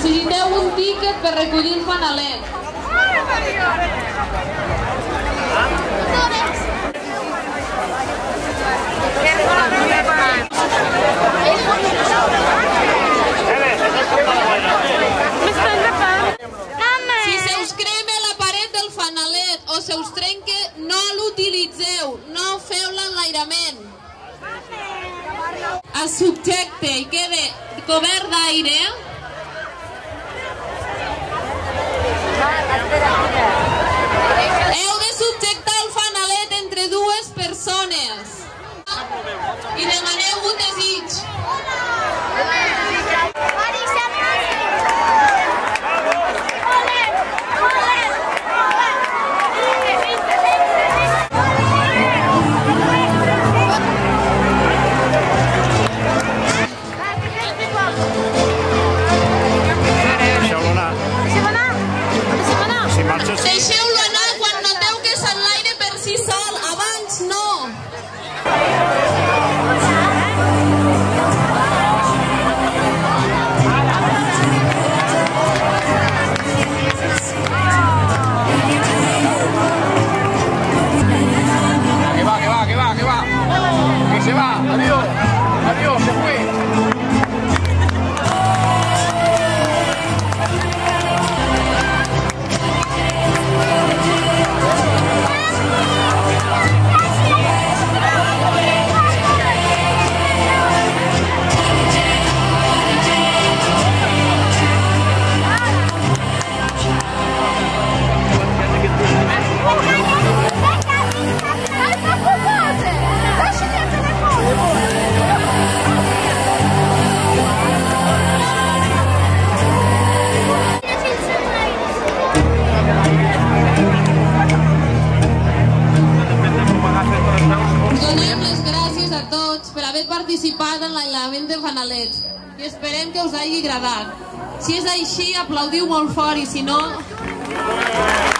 Necessiteu un tíquet per recollir el fanalet. Si se us crema la paret del fanalet o se us trenca, no l'utilitzeu, no feu l'enlairament. El subjecte i queda cobert d'aire. Heu de subjectar el fanalet entre dues persones i demaneu un desig. Deixeu-lo anar quan noteu que s'enlaire per si sol, abans no. Que va. Que se va. Adiós, se fue. Donem les gràcies a tots per haver participat en l'aïllament de fanalets i esperem que us hagi agradat. Si és així, aplaudiu molt fort i si no...